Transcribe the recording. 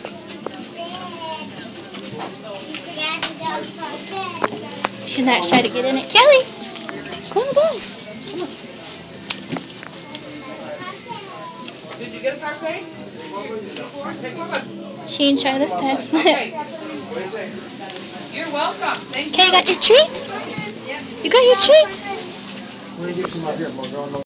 She's not shy to get in it. Kelly! Go on the ball. Did you get a parfait? She ain't shy this time. You're welcome. Thank you. Okay, you got your treats? You got your treats?